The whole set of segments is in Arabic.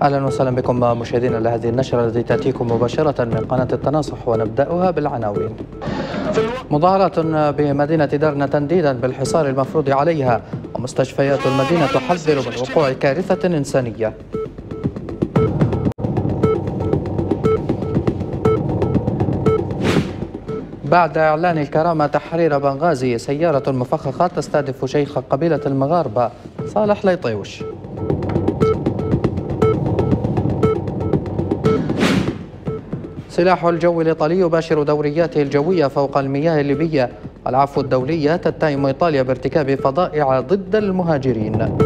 أهلا وسهلا بكم مشاهدينا لهذه النشرة التي تأتيكم مباشرة من قناة التناصح، ونبدأها بالعناوين. مظاهرات بمدينة درنا تنديدا بالحصار المفروض عليها، ومستشفيات المدينة تحذر من وقوع كارثة إنسانية. بعد إعلان الكرامة تحرير بنغازي، سيارة مفخخة تستهدف شيخ قبيلة المغاربة صالح ليطيوش. سلاح الجو الإيطالي يباشر دورياته الجوية فوق المياه الليبية، والعفو الدولية تتهم إيطاليا بارتكاب فظائع ضد المهاجرين.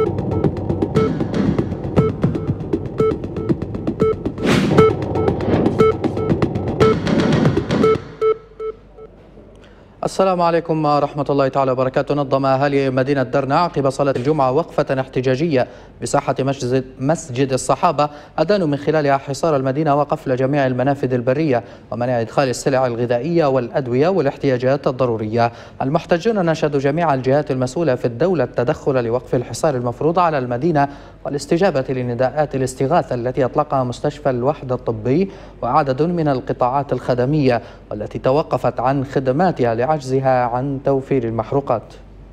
السلام عليكم ورحمة الله تعالى وبركاته. نظم أهالي مدينة درنا عقب صلاة الجمعة وقفة احتجاجية بساحة مسجد الصحابة أدانوا من خلالها حصار المدينة وقفل جميع المنافذ البرية ومنع إدخال السلع الغذائية والأدوية والاحتياجات الضرورية. المحتجون ناشدوا جميع الجهات المسؤولة في الدولة التدخل لوقف الحصار المفروض على المدينة والاستجابة لنداءات الاستغاثة التي أطلقها مستشفى الوحدة الطبي وعدد من القطاعات الخدمية والتي توقفت عن خدماتها لعجزها عن توفير المحروقات.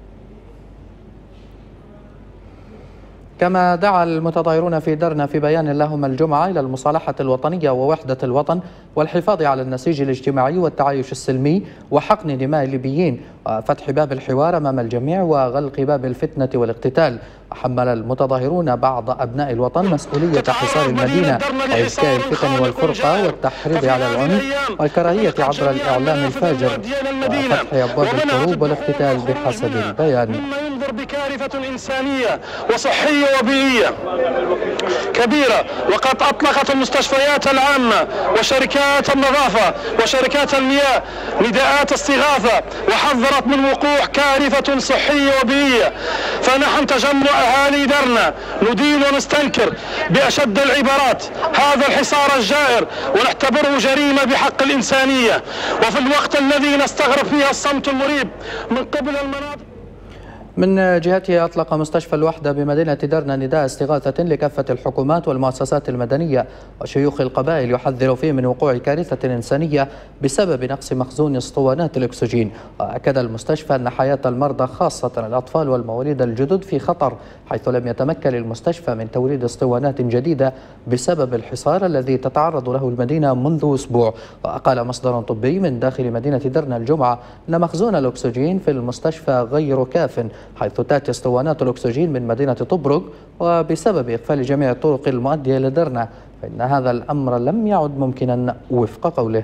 كما دعا المتظاهرون في درنا في بيان لهم الجمعة إلى المصالحة الوطنية ووحدة الوطن والحفاظ على النسيج الاجتماعي والتعايش السلمي وحقن دماء الليبيين وفتح باب الحوار أمام الجميع وغلق باب الفتنة والاقتتال. وحمل المتظاهرون بعض أبناء الوطن مسؤولية حصار المدينة وإذكاء الفتن والفرقة والتحريض على العنف والكراهية عبر الإعلام الفاجر وفتح أبواب الحروب والاقتتال بحسب البيان. بكارثة إنسانية وصحية وبيئية كبيرة، وقد أطلقت المستشفيات العامة وشركات النظافة وشركات المياه نداءات استغاثة وحذرت من وقوع كارثة صحية وبيئية. فنحن تجمع أهالي درنا ندين ونستنكر بأشد العبارات هذا الحصار الجائر ونعتبره جريمة بحق الإنسانية، وفي الوقت الذي نستغرب فيه الصمت المريب من قبل المناطق. من جهته أطلق مستشفى الوحدة بمدينة درنا نداء استغاثة لكافة الحكومات والمؤسسات المدنية وشيوخ القبائل يحذر فيه من وقوع كارثة إنسانية بسبب نقص مخزون اسطوانات الأكسجين. وأكد المستشفى أن حياة المرضى خاصة الأطفال والمواليد الجدد في خطر، حيث لم يتمكن المستشفى من توريد اسطوانات جديدة بسبب الحصار الذي تتعرض له المدينة منذ أسبوع. وقال مصدر طبي من داخل مدينة درنا الجمعة أن مخزون الأكسجين في المستشفى غير كاف، حيث تأتي اسطوانات الأكسجين من مدينة طبرق، وبسبب إقفال جميع الطرق المؤدية إلى درنا فإن هذا الأمر لم يعد ممكنا وفق قوله.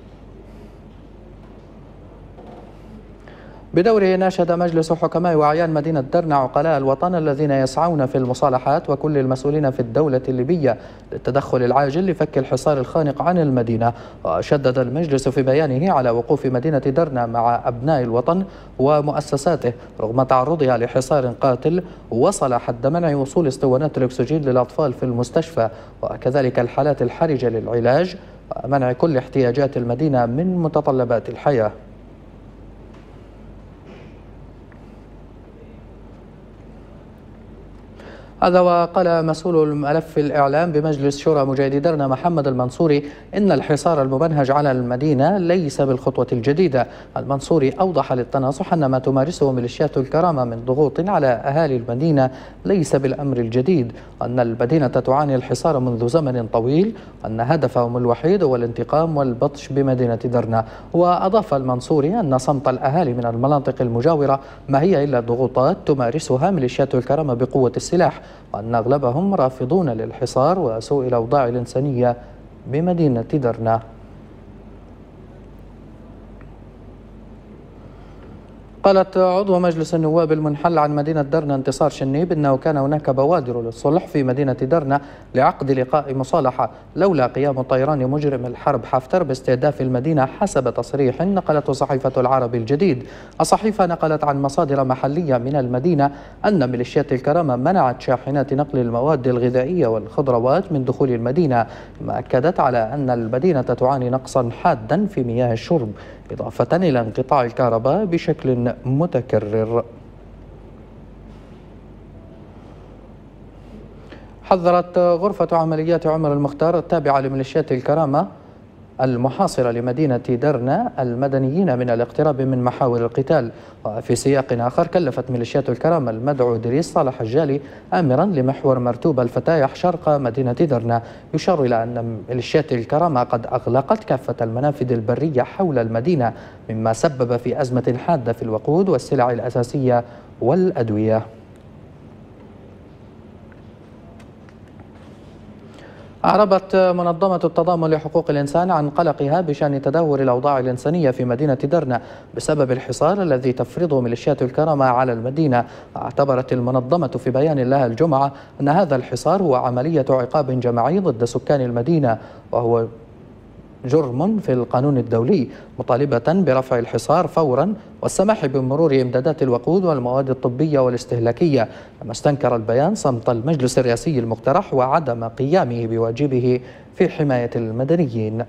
بدوره ناشد مجلس حكماء وأعيان مدينة درنا عقلاء الوطن الذين يسعون في المصالحات وكل المسؤولين في الدولة الليبية للتدخل العاجل لفك الحصار الخانق عن المدينة. وشدد المجلس في بيانه على وقوف مدينة درنا مع أبناء الوطن ومؤسساته رغم تعرضها لحصار قاتل وصل حد منع وصول اسطوانات الأكسجين للأطفال في المستشفى وكذلك الحالات الحرجة للعلاج ومنع كل احتياجات المدينة من متطلبات الحياة. هذا وقال مسؤول الملف الإعلام بمجلس شورى مجاهدي درنا محمد المنصوري إن الحصار الممنهج على المدينة ليس بالخطوة الجديدة. المنصوري أوضح للتناصح أن ما تمارسه ميليشيات الكرامة من ضغوط على أهالي المدينة ليس بالأمر الجديد، وأن المدينة تعاني الحصار منذ زمن طويل، وأن هدفهم الوحيد هو الانتقام والبطش بمدينة درنا. وأضاف المنصوري أن صمت الأهالي من المناطق المجاورة ما هي إلا ضغوطات تمارسها ميليشيات الكرامة بقوة السلاح، وأن أغلبهم رافضون للحصار وسوء الأوضاع الإنسانية بمدينة درنا. قالت عضو مجلس النواب المنحل عن مدينة درنا انتصار شنيب إنه كان هناك بوادر للصلح في مدينة درنا لعقد لقاء مصالحة لولا قيام طيران مجرم الحرب حفتر باستهداف المدينة حسب تصريح نقلته صحيفة العربي الجديد. الصحيفة نقلت عن مصادر محلية من المدينة أن ميليشيات الكرامة منعت شاحنات نقل المواد الغذائية والخضروات من دخول المدينة، ما أكدت على أن المدينة تعاني نقصا حادا في مياه الشرب إضافة إلى انقطاع الكهرباء بشكل متكرر. حذرت غرفة عمليات عمر المختار التابعة لميليشيات الكرامة المحاصرة لمدينة درنا المدنيين من الاقتراب من محاور القتال. وفي سياق آخر كلفت ميليشيات الكرامة المدعو إدريس صالح الجالي آمرا لمحور مرتوب الفتايح شرق مدينة درنا. يشار إلى أن ميليشيات الكرامة قد أغلقت كافة المنافذ البرية حول المدينة، مما سبب في أزمة حادة في الوقود والسلع الأساسية والأدوية. أعربت منظمة التضامن لحقوق الإنسان عن قلقها بشأن تدهور الأوضاع الإنسانية في مدينة درنا بسبب الحصار الذي تفرضه ميليشيات الكرامة على المدينة. اعتبرت المنظمة في بيان لها الجمعة أن هذا الحصار هو عملية عقاب جماعي ضد سكان المدينة، وهو جرم في القانون الدولي، مطالبة برفع الحصار فورا والسماح بمرور إمدادات الوقود والمواد الطبية والاستهلاكية. كما استنكر البيان صمت المجلس الرئاسي المقترح وعدم قيامه بواجبه في حماية المدنيين.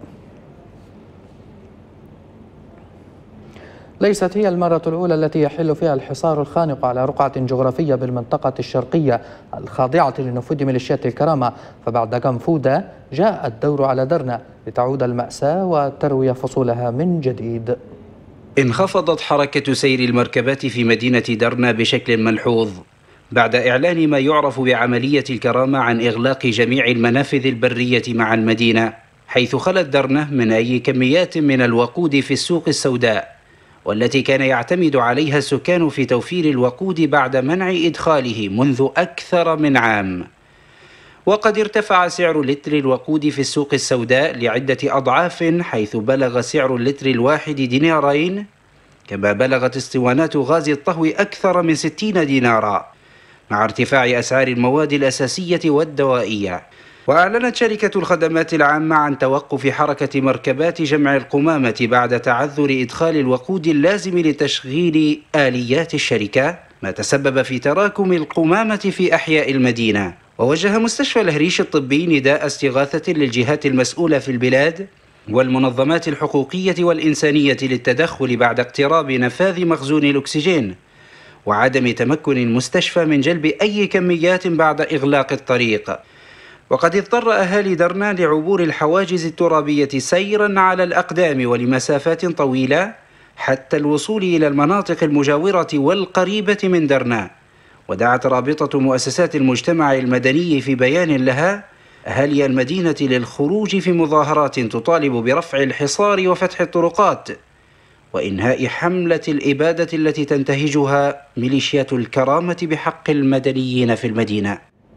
ليست هي المرة الأولى التي يحل فيها الحصار الخانق على رقعة جغرافية بالمنطقة الشرقية الخاضعة لنفوذ ميليشيات الكرامة، فبعد كنفوذة جاء الدور على درنا لتعود المأساة وتروي فصولها من جديد. انخفضت حركة سير المركبات في مدينة درنا بشكل ملحوظ بعد إعلان ما يعرف بعملية الكرامة عن إغلاق جميع المنافذ البرية مع المدينة، حيث خلت درنا من أي كميات من الوقود في السوق السوداء، والتي كان يعتمد عليها السكان في توفير الوقود بعد منع إدخاله منذ أكثر من عام. وقد ارتفع سعر لتر الوقود في السوق السوداء لعدة أضعاف، حيث بلغ سعر اللتر الواحد دينارين، كما بلغت اسطوانات غاز الطهو أكثر من 60 دينارا، مع ارتفاع أسعار المواد الأساسية والدوائية. وأعلنت شركة الخدمات العامة عن توقف حركة مركبات جمع القمامة بعد تعذر إدخال الوقود اللازم لتشغيل آليات الشركة، ما تسبب في تراكم القمامة في أحياء المدينة. ووجه مستشفى الهريش الطبي نداء استغاثة للجهات المسؤولة في البلاد والمنظمات الحقوقية والإنسانية للتدخل بعد اقتراب نفاذ مخزون الأكسجين، وعدم تمكن المستشفى من جلب أي كميات بعد إغلاق الطريق. وقد اضطر أهالي درنا لعبور الحواجز الترابية سيرا على الأقدام ولمسافات طويلة حتى الوصول إلى المناطق المجاورة والقريبة من درنا. ودعت رابطة مؤسسات المجتمع المدني في بيان لها أهالي المدينة للخروج في مظاهرات تطالب برفع الحصار وفتح الطرقات وإنهاء حملة الإبادة التي تنتهجها ميليشيات الكرامة بحق المدنيين في المدينة.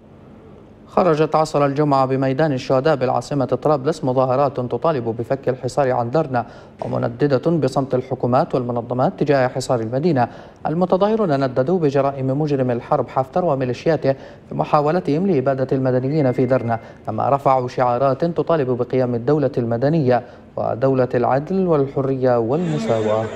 خرجت عصر الجمعة بميدان الشهداء بالعاصمة طرابلس مظاهرات تطالب بفك الحصار عن درنا ومنددة بصمت الحكومات والمنظمات تجاه حصار المدينة. المتظاهرون نددوا بجرائم مجرم الحرب حفتر وميليشياته في محاولتهم لإبادة المدنيين في درنا، كما رفعوا شعارات تطالب بقيام الدولة المدنية ودولة العدل والحرية والمساواة.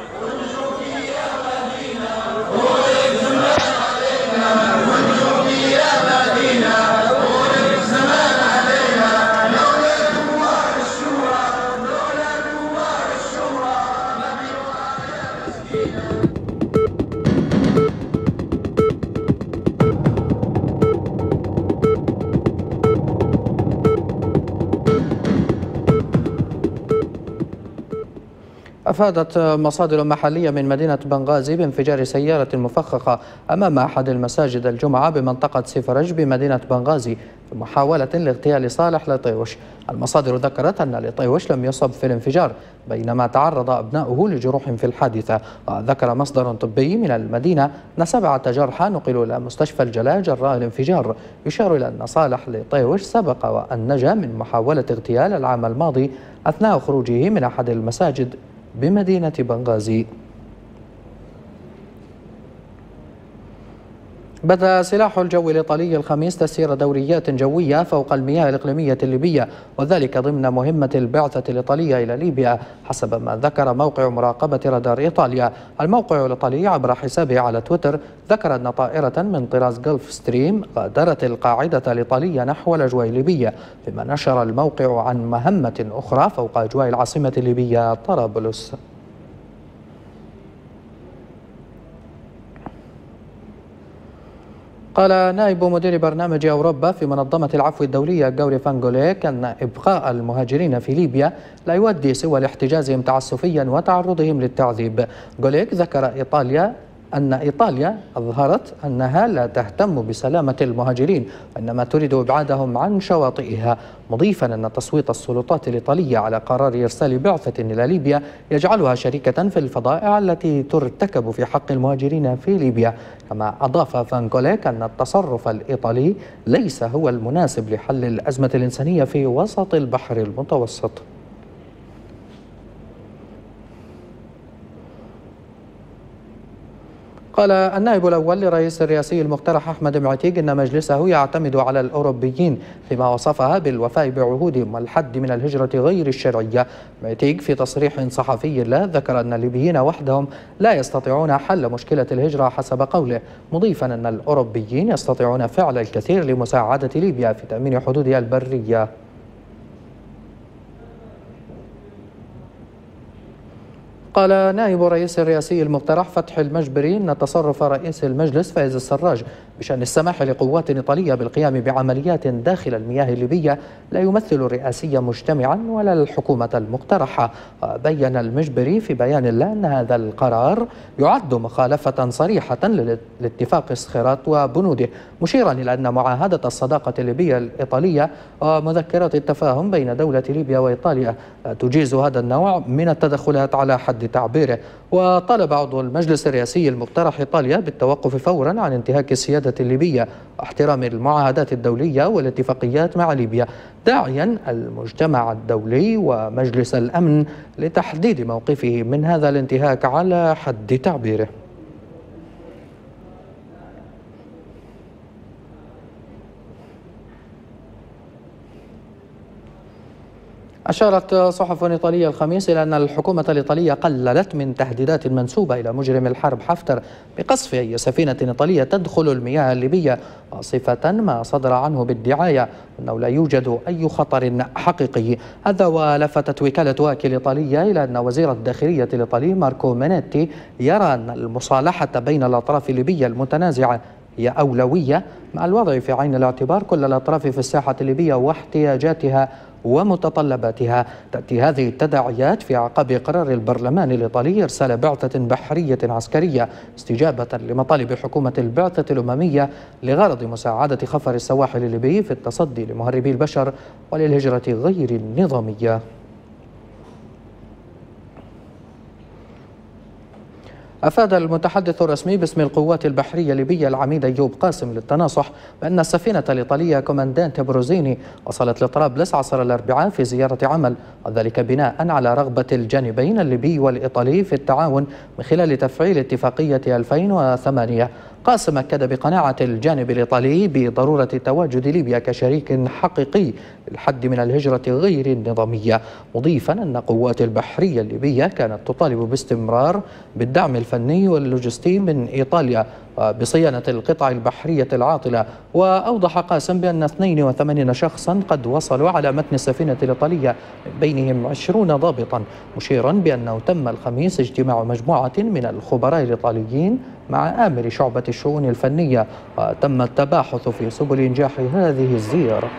أفادت مصادر محلية من مدينة بنغازي بانفجار سيارة مفخخة أمام أحد المساجد الجمعة بمنطقة سيفرج بمدينة بنغازي في محاولة لاغتيال صالح لطيوش. المصادر ذكرت أن لطيوش لم يصب في الانفجار بينما تعرض أبناؤه لجروح في الحادثة. وذكر مصدر طبي من المدينة أن 7 جرحى نقلوا إلى مستشفى الجلاء جراء الانفجار. يشار إلى أن صالح لطيوش سبق وأن نجا من محاولة اغتيال العام الماضي أثناء خروجه من أحد المساجد بمدينة بنغازي. بدأ سلاح الجو الإيطالي الخميس تسيير دوريات جوية فوق المياه الإقليمية الليبية، وذلك ضمن مهمة البعثة الإيطالية إلى ليبيا حسب ما ذكر موقع مراقبة رادار إيطاليا. الموقع الإيطالي عبر حسابه على تويتر ذكر أن طائرة من طراز جولف ستريم غادرت القاعدة الإيطالية نحو الأجواء الليبية، فيما نشر الموقع عن مهمة أخرى فوق أجواء العاصمة الليبية طرابلس. قال نائب مدير برنامج أوروبا في منظمة العفو الدولية غوري فانغوليك أن إبقاء المهاجرين في ليبيا لا يؤدي سوى لاحتجازهم تعسفيا وتعرضهم للتعذيب. غوليك ذكر أن إيطاليا أظهرت أنها لا تهتم بسلامة المهاجرين وإنما تريد إبعادهم عن شواطئها، مضيفا أن تصويت السلطات الإيطالية على قرار إرسال بعثة إلى ليبيا يجعلها شريكة في الفظائع التي ترتكب في حق المهاجرين في ليبيا. كما أضاف فانغوليك أن التصرف الإيطالي ليس هو المناسب لحل الأزمة الإنسانية في وسط البحر المتوسط. قال النائب الأول لرئيس الرئاسي المقترح أحمد معتيق إن مجلسه يعتمد على الأوروبيين فيما وصفها بالوفاء بعهودهم والحد من الهجرة غير الشرعية. معتيق في تصريح صحفي له ذكر أن الليبيين وحدهم لا يستطيعون حل مشكلة الهجرة حسب قوله، مضيفا أن الأوروبيين يستطيعون فعل الكثير لمساعدة ليبيا في تأمين حدودها البرية. قال نائب رئيس الرئاسي المقترح فتحي المجبري أن تصرف رئيس المجلس فايز السراج بشأن السماح لقوات إيطالية بالقيام بعمليات داخل المياه الليبية لا يمثل الرئاسي مجتمعا ولا الحكومة المقترحة. بين المجبري في بيان له أن هذا القرار يعد مخالفة صريحة لاتفاق سخيرات وبنوده، مشيرا إلى أن معاهدة الصداقة الليبية الإيطالية ومذكرة التفاهم بين دولة ليبيا وإيطاليا تجيز هذا النوع من التدخلات على حد تعبيره. وطلب عضو المجلس الرئاسي المقترح إيطاليا بالتوقف فورا عن انتهاك السيادة الليبية واحترام المعاهدات الدولية والاتفاقيات مع ليبيا، داعيا المجتمع الدولي ومجلس الأمن لتحديد موقفه من هذا الانتهاك على حد تعبيره. أشارت صحف إيطالية الخميس إلى أن الحكومة الإيطالية قللت من تهديدات منسوبة إلى مجرم الحرب حفتر بقصف أي سفينة إيطالية تدخل المياه الليبية، صفة ما صدر عنه بالدعاية أنه لا يوجد أي خطر حقيقي. هذا ولفتت وكالة واكي الإيطالية إلى أن وزير الداخلية الإيطالي ماركو مينيتي يرى أن المصالحة بين الأطراف الليبية المتنازعة هي أولوية مع الوضع في عين الاعتبار كل الأطراف في الساحة الليبية واحتياجاتها ومتطلباتها. تأتي هذه التداعيات في أعقاب قرار البرلمان الإيطالي إرسال بعثة بحرية عسكرية استجابة لمطالب حكومة البعثة الأممية لغرض مساعدة خفر السواحل الليبي في التصدي لمهربي البشر وللهجرة غير النظامية. أفاد المتحدث الرسمي باسم القوات البحرية الليبية العميد أيوب قاسم للتناصح بأن السفينة الإيطالية كوماندانت بروزيني وصلت لطرابلس عصر الأربعاء في زيارة عمل، وذلك بناء على رغبة الجانبين الليبي والإيطالي في التعاون من خلال تفعيل اتفاقية 2008. قاسم أكد بقناعة الجانب الإيطالي بضرورة تواجد ليبيا كشريك حقيقي للحد من الهجرة غير النظامية، مضيفا أن قوات البحرية الليبية كانت تطالب باستمرار بالدعم الفني واللوجستي من إيطاليا بصيانة القطع البحرية العاطلة. وأوضح قاسم بأن 82 شخصا قد وصلوا على متن السفينة الإيطالية من بينهم 20 ضابطا، مشيرا بأنه تم الخميس اجتماع مجموعة من الخبراء الإيطاليين مع آمر شعبة الشؤون الفنية، وتم التباحث في سبل إنجاح هذه الزيارة.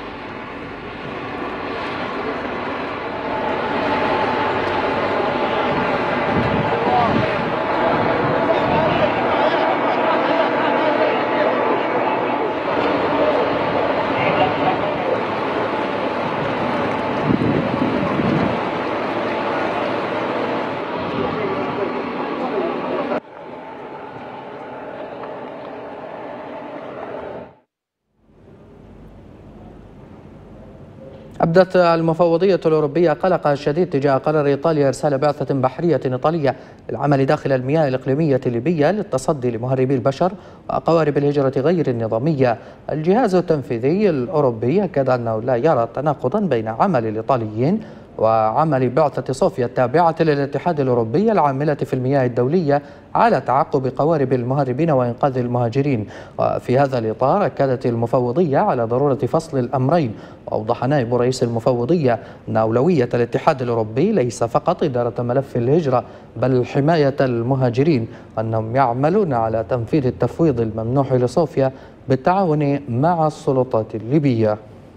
أبدت المفوضية الأوروبية قلقها الشديد تجاه قرار إيطاليا إرسال بعثة بحرية إيطالية للعمل داخل المياه الإقليمية الليبية للتصدي لمهربي البشر وقوارب الهجرة غير النظامية. الجهاز التنفيذي الأوروبي أكد أنه لا يرى تناقضا بين عمل الإيطاليين وعمل بعثة صوفيا التابعة للاتحاد الأوروبي العاملة في المياه الدولية على تعقب قوارب المهربين وإنقاذ المهاجرين. وفي هذا الإطار أكدت المفوضية على ضرورة فصل الأمرين. وأوضح نائب رئيس المفوضية أن أولوية الاتحاد الأوروبي ليس فقط إدارة ملف الهجرة بل حماية المهاجرين، وأنهم يعملون على تنفيذ التفويض الممنوح لصوفيا بالتعاون مع السلطات الليبية.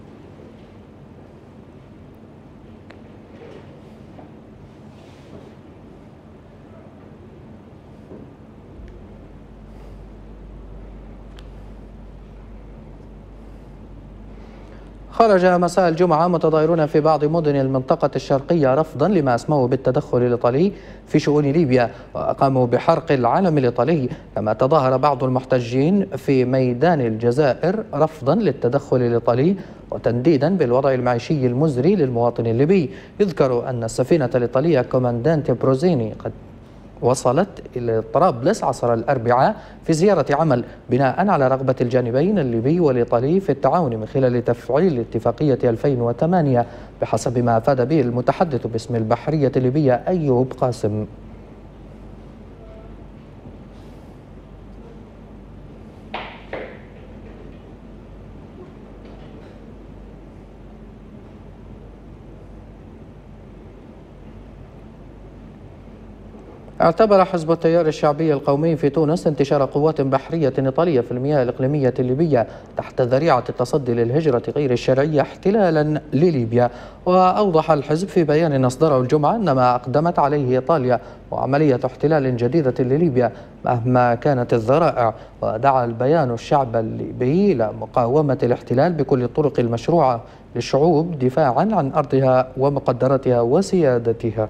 خرج مساء الجمعة متظاهرون في بعض مدن المنطقة الشرقية رفضا لما أسموه بالتدخل الإيطالي في شؤون ليبيا، وقاموا بحرق العلم الإيطالي. كما تظاهر بعض المحتجين في ميدان الجزائر رفضا للتدخل الإيطالي وتنديدا بالوضع المعيشي المزري للمواطن الليبي. يذكر أن السفينة الإيطالية كوماندانتي بروزيني قد وصلت إلى طرابلس عصر الأربعاء في زيارة عمل بناء على رغبة الجانبين الليبي والإيطالي في التعاون من خلال تفعيل اتفاقية 2008 بحسب ما أفاد به المتحدث باسم البحرية الليبية أيوب قاسم. اعتبر حزب التيار الشعبي القومي في تونس انتشار قوات بحرية إيطالية في المياه الإقليمية الليبية تحت ذريعة التصدي للهجرة غير الشرعية احتلالا لليبيا. وأوضح الحزب في بيان أصدره الجمعة أن ما أقدمت عليه إيطاليا وعملية احتلال جديدة لليبيا مهما كانت الذرائع. ودعا البيان الشعب الليبي إلى مقاومة الاحتلال بكل الطرق المشروعة للشعوب دفاعا عن أرضها ومقدراتها وسيادتها.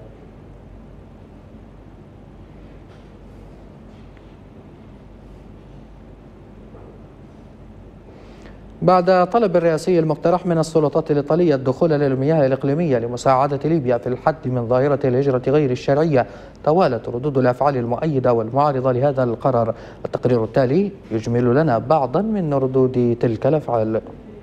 بعد طلب الرئاسي المقترح من السلطات الإيطالية الدخول للمياه الإقليمية لمساعدة ليبيا في الحد من ظاهرة الهجرة غير الشرعية، توالت ردود الأفعال المؤيدة والمعارضة لهذا القرار. التقرير التالي يجمل لنا بعضا من ردود تلك الأفعال.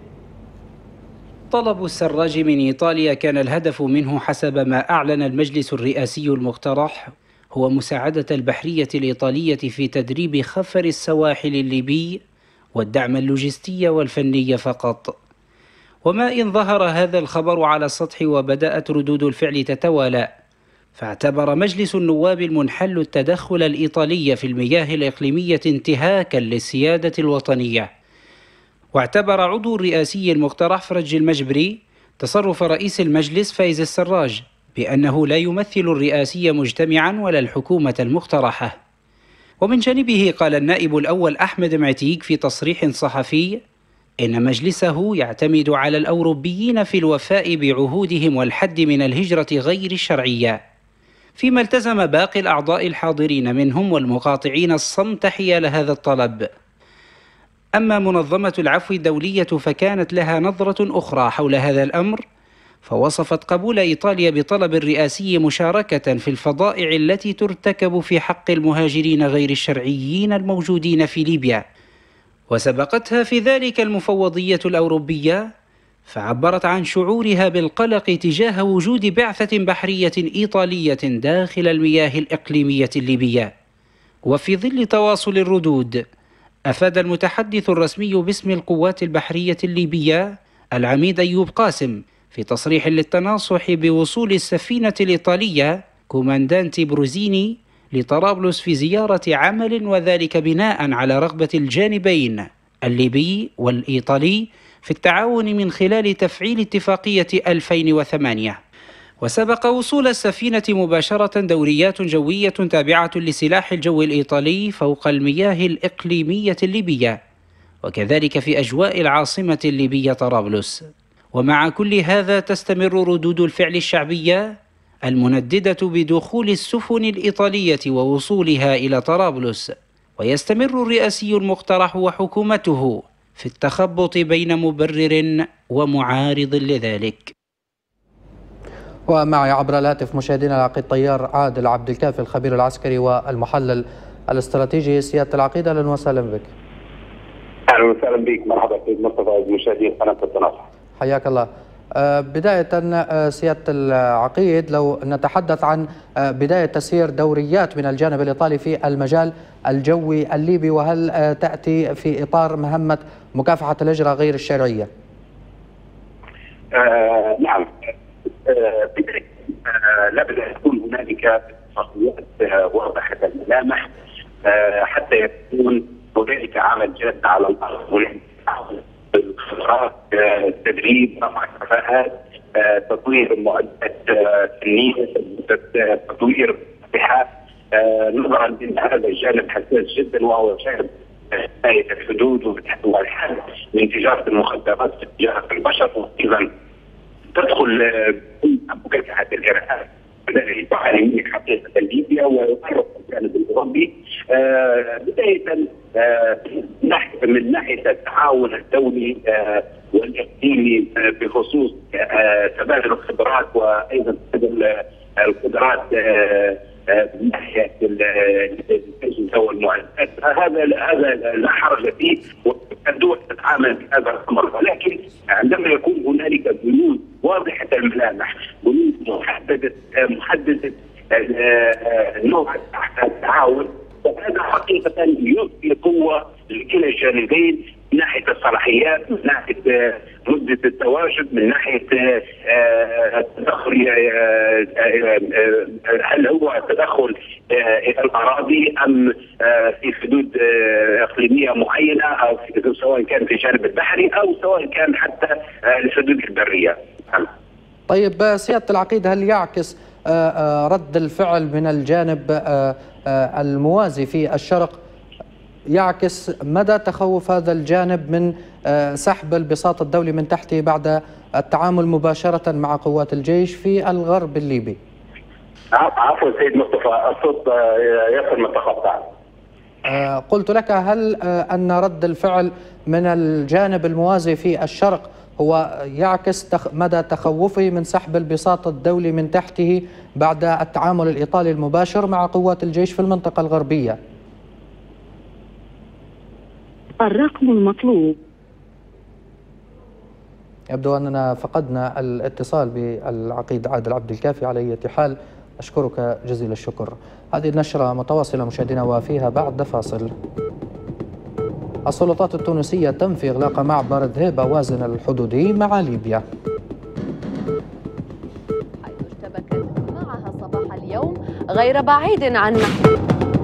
طلب السراج من إيطاليا كان الهدف منه حسب ما أعلن المجلس الرئاسي المقترح هو مساعدة البحرية الإيطالية في تدريب خفر السواحل الليبي والدعم اللوجستي والفني فقط. وما إن ظهر هذا الخبر على السطح وبدأت ردود الفعل تتوالى، فاعتبر مجلس النواب المنحل التدخل الإيطالي في المياه الإقليمية انتهاكا للسيادة الوطنية. واعتبر عضو الرئاسي المقترح فرج المجبري تصرف رئيس المجلس فايز السراج بأنه لا يمثل الرئاسي مجتمعا ولا الحكومة المقترحة. ومن جانبه قال النائب الأول أحمد معتيق في تصريح صحفي إن مجلسه يعتمد على الأوروبيين في الوفاء بعهودهم والحد من الهجرة غير الشرعية، فيما التزم باقي الأعضاء الحاضرين منهم والمقاطعين الصمت حيال هذا الطلب. أما منظمة العفو الدولية فكانت لها نظرة أخرى حول هذا الأمر، فوصفت قبول إيطاليا بطلب الرئاسي مشاركة في الفظائع التي ترتكب في حق المهاجرين غير الشرعيين الموجودين في ليبيا، وسبقتها في ذلك المفوضية الأوروبية، فعبرت عن شعورها بالقلق تجاه وجود بعثة بحرية إيطالية داخل المياه الإقليمية الليبية. وفي ظل تواصل الردود، أفاد المتحدث الرسمي باسم القوات البحرية الليبية العميد أيوب قاسم في تصريح للتناصح بوصول السفينة الإيطالية كوماندانتي بروزيني لطرابلس في زيارة عمل، وذلك بناء على رغبة الجانبين الليبي والإيطالي في التعاون من خلال تفعيل اتفاقية 2008. وسبق وصول السفينة مباشرة دوريات جوية تابعة لسلاح الجو الإيطالي فوق المياه الإقليمية الليبية، وكذلك في أجواء العاصمة الليبية طرابلس. ومع كل هذا تستمر ردود الفعل الشعبية المنددة بدخول السفن الإيطالية ووصولها إلى طرابلس، ويستمر الرئاسي المقترح وحكومته في التخبط بين مبرر ومعارض لذلك. ومعي عبر الهاتف مشاهدينا العقيد طيار عادل عبد الكافي الخبير العسكري والمحلل الاستراتيجي. سيادة العقيد أهلا وسهلا بك. أهلا وسهلا بك، مرحبا سيد مصطفى مشاهدين قناة التناصح. حياك الله. بداية سيادة العقيد، لو نتحدث عن بداية تسيير دوريات من الجانب الإيطالي في المجال الجوي الليبي، وهل تأتي في إطار مهمة مكافحة الهجرة غير الشرعية؟ نعم، بداية لابد أن يكون هنالك اتفاقيات واضحة الملامح حتى يكون هنالك عمل جاد على الارض، خبرات، تدريب، رفع كفاءات، تطوير معدات فنيه، تطوير صحه، نظرا لان هذا الجانب حساس جدا وهو جانب حمايه الحدود والحد من تجاره المخدرات في تجاره البشر، وايضا تدخل مكافحه الارهاب الذي تعاني منه حقيقه ليبيا ويقرب الجانب الاوروبي. بدايه من ناحيه التعاون الدولي والاقليمي بخصوص تبادل الخبرات وايضا تبادل القدرات من ناحيه الاجهزه والمعدات، هذا لا حرج فيه والدول تتعامل بهذا الامر، ولكن عندما يكون هنالك بنود واضحه الملامح، بنود محدده نوع التعاون، وهذا حقيقه يعطي قوه لكلا الجانبين من ناحيه الصلاحيات، من ناحيه مده التواجد، من ناحيه التدخل، هل هو تدخل الى الاراضي ام في حدود اقليميه معينه، او سواء كان في الجانب البحري او سواء كان حتى الحدود البريه. طيب سيادة العقيد، هل يعكس رد الفعل من الجانب الموازي في الشرق يعكس مدى تخوف هذا الجانب من سحب البساط الدولي من تحته بعد التعامل مباشرة مع قوات الجيش في الغرب الليبي؟ عفوا سيد مصطفى، الصوت يصل متقطع. قلت لك، هل أن رد الفعل من الجانب الموازي في الشرق هو يعكس مدى تخوفه من سحب البساط الدولي من تحته بعد التعامل الإيطالي المباشر مع قوات الجيش في المنطقة الغربية؟ الرقم المطلوب. يبدو أننا فقدنا الاتصال بالعقيد عادل عبد الكافي. على أي حال أشكرك جزيل الشكر. هذه النشرة متواصلة مشاهدينا وفيها بعد فاصل. السلطات التونسية تنفي إغلاق معبر ذهيبة وازن الحدودي مع ليبيا، حيث اشتبكت معها صباح اليوم غير بعيد عن محل.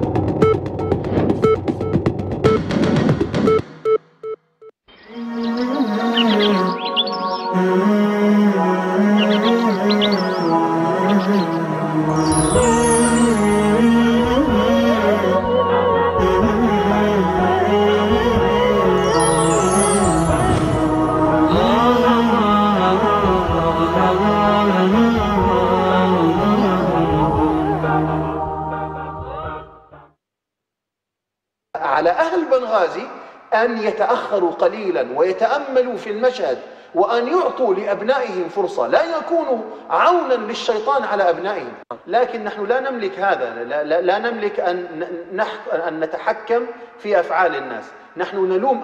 على أهل بنغازي أن يتأخروا قليلا ويتأملوا في المشهد، وأن يعطوا لأبنائهم فرصة، لا يكونوا عونا للشيطان على أبنائهم. لكن نحن لا نملك هذا، لا نملك أن نتحكم في أفعال الناس. نحن نلوم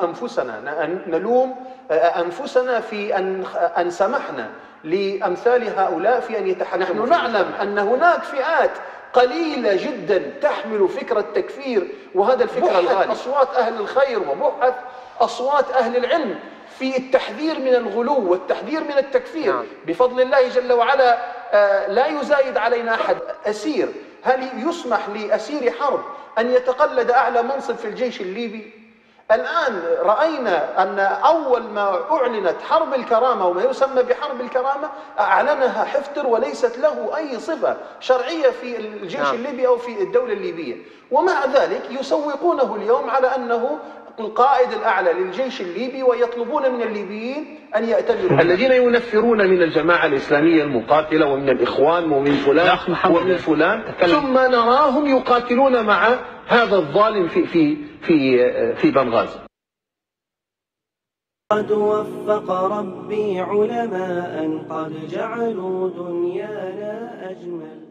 أنفسنا في أن سمحنا لأمثال هؤلاء في أن يتحكموا. نحن نعلم أن هناك فئات قليلة جدا تحمل فكرة التكفير، وهذا الفكرة الغالي. أصوات أهل الخير وبحث أصوات أهل العلم في التحذير من الغلو والتحذير من التكفير. بفضل الله جل وعلا لا يزايد علينا أحد. أسير، هل يسمح لأسير حرب أن يتقلد أعلى منصب في الجيش الليبي؟ الآن رأينا أن أول ما أعلنت حرب الكرامة وما يسمى بحرب الكرامة أعلنها حفتر وليست له أي صفة شرعية في الجيش الليبي أو في الدولة الليبية، ومع ذلك يسوقونه اليوم على أنه القائد الأعلى للجيش الليبي، ويطلبون من الليبيين أن يأتمروا. الذين ينفرون من الجماعة الإسلامية المقاتلة ومن الإخوان ومن فلان ومن فلان، ثم نراهم يقاتلون مع هذا الظالم في بنغازي. قد وفق ربي علماء قد جعلوا دنيانا أجمل.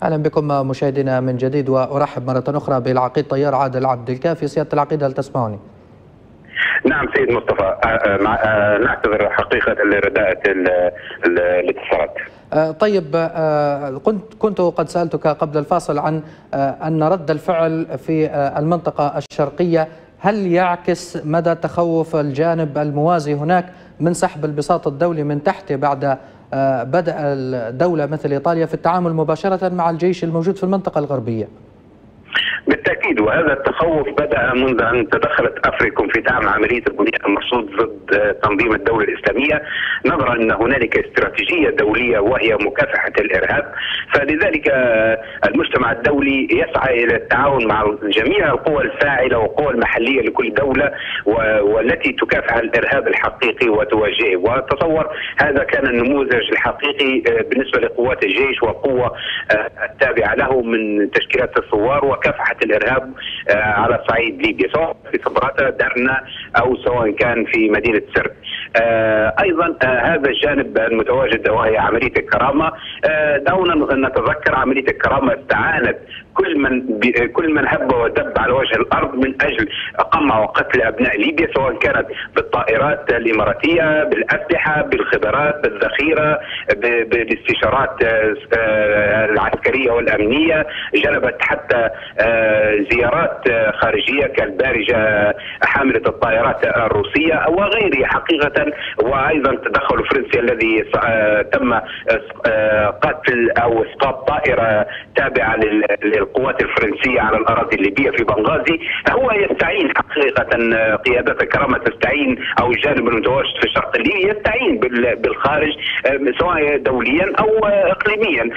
أهلا بكم مشاهدينا من جديد، وأرحب مرة أخرى بالعقيد طيار عادل عبد الكافي. سيادة العقيد هل تسمعني؟ نعم سيد مصطفى، نعتذر حقيقة لرداءة الاتصالات. طيب، كنت قد سألتك قبل الفاصل عن أن رد الفعل في المنطقة الشرقية هل يعكس مدى تخوف الجانب الموازي هناك من سحب البساط الدولي من تحته بعد بدأ الدولة مثل إيطاليا في التعامل مباشرة مع الجيش الموجود في المنطقة الغربية؟ بالتأكيد، وهذا التخوف بدأ منذ أن تدخلت أفريكوم في دعم عملية البنية المرصود ضد تنظيم الدولة الإسلامية، نظرا أن هنالك استراتيجية دولية وهي مكافحة الإرهاب. فلذلك المجتمع الدولي يسعى إلى التعاون مع جميع القوى الفاعلة والقوى المحلية لكل دولة والتي تكافح الإرهاب الحقيقي وتواجهه. وتصور هذا كان النموذج الحقيقي بالنسبة لقوات الجيش والقوة التابعة له من تشكيلات الثوار وكافحة الإرهاب على صعيد ليبيا، سواء في صبراتة درنا أو سواء كان في مدينة سرت. أيضا هذا الجانب المتواجد وهي عملية الكرامة. دعونا نتذكر عملية الكرامة استعانت كل من هب ودب على وجه الأرض من أجل قمع وقتل أبناء ليبيا، سواء كانت بالطائرات الإماراتية، بالأسلحة، بالخبرات، بالذخيرة، بالاستشارات العسكرية والأمنية. جلبت حتى زيارات خارجية كالبارجة حاملة الطائرات الروسية وغيرها حقيقة، وأيضا التدخل الفرنسي الذي تم قتل أو إسقاط طائرة تابعة للقوات الفرنسية على الأراضي الليبية في بنغازي. هو يستعين حقيقة، قيادات الكرامة تستعين أو الجانب المتواجد في الشرق الليبي يستعين بالخارج سواء دوليا أو إقليميا.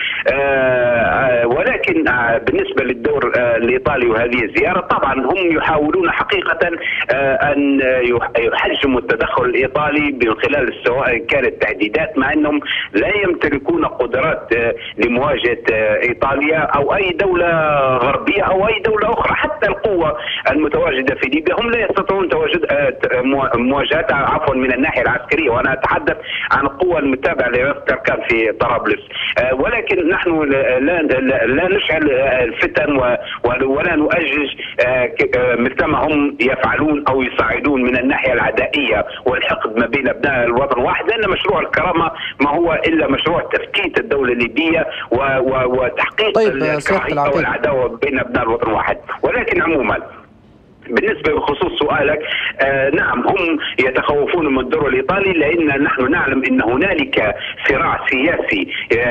ولكن بالنسبة للدور الإيطالي وهذه الزيارة، طبعا هم يحاولون حقيقة أن يحجموا التدخل الإيطالي من خلال سواء كانت تهديدات، مع أنهم لا يمتلكون قدرات لمواجهة إيطاليا أو أي دولة غربية أو أي دولة أخرى. حتى القوة المتواجدة في ليبيا هم لا يستطيعون مواجهتها عفوا من الناحية العسكرية، وأنا أتحدث عن القوة المتابعة لركان في طرابلس. ولكن نحن لا نشعل الفتن ولا نؤجج مثلما هم يفعلون أو يصعدون من الناحية العدائية والحقد ما بين أبناء الوطن الواحد، لأن مشروع الكرامة ما هو إلا مشروع تفتيت الدولة الليبية وتحقيق الكراهية والعداوة بين أبناء الوطن الواحد. ولكن عموما بالنسبة بخصوص سؤالك، نعم هم يتخوفون من الدور الإيطالي، لأن نحن نعلم أن هنالك صراع سياسي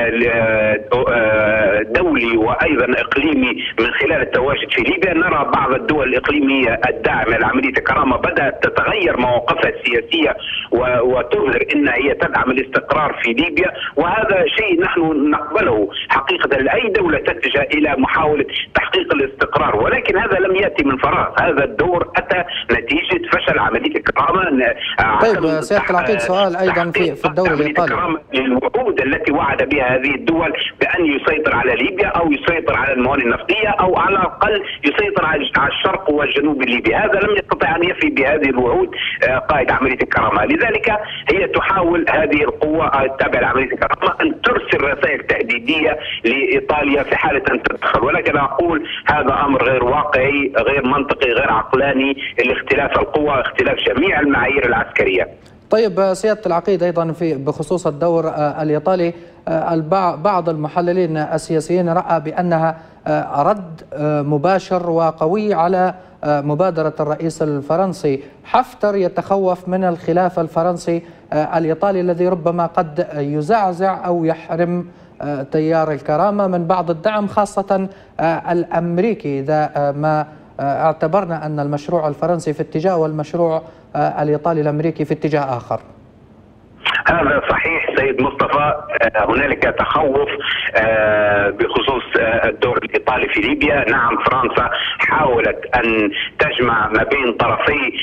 دولي وأيضا إقليمي من خلال التواجد في ليبيا. نرى بعض الدول الإقليمية الداعمة لعملية الكرامة بدأت تتغير مواقفها السياسية وتظهر أنها هي تدعم الاستقرار في ليبيا، وهذا شيء نحن نقبله حقيقة. لأي دولة تتجه إلى محاولة تحقيق الاستقرار، ولكن هذا لم يأتي من فراغ. هذا الدور أتى نتيجة فشل عملية الكرامة. طيب سيادة العقيد، سؤال أيضا في الدور الإيطالي، الوعود التي وعد بها هذه الدول بأن يسيطر على ليبيا أو يسيطر على الموانئ النفطية أو على الأقل يسيطر على الشرق والجنوب الليبي، هذا لم يستطع أن يفي بهذه الوعود قائد عملية الكرامة. لذلك هي تحاول هذه القوة التابعة لعملية الكرامة أن ترسل رسائل تهديدية لإيطاليا في حالة أن تدخل، ولكن أقول هذا أمر غير واقعي، غير منطقي، غير عقلاني، الاختلاف القوى، اختلاف جميع المعايير العسكرية. طيب سيادة العقيد، أيضا بخصوص الدور الإيطالي، بعض المحللين السياسيين رأى بأنها رد مباشر وقوي على مبادرة الرئيس الفرنسي. حفتر يتخوف من الخلاف الفرنسي الإيطالي الذي ربما قد يزعزع أو يحرم تيار الكرامة من بعض الدعم، خاصة الأمريكي، إذا ما اعتبرنا أن المشروع الفرنسي في اتجاه والمشروع الإيطالي الأمريكي في اتجاه آخر. هذا صحيح سيد مصطفى، هنالك تخوف بخصوص الدور الإيطالي الاستقلالي في ليبيا. نعم، فرنسا حاولت أن تجمع ما بين طرفي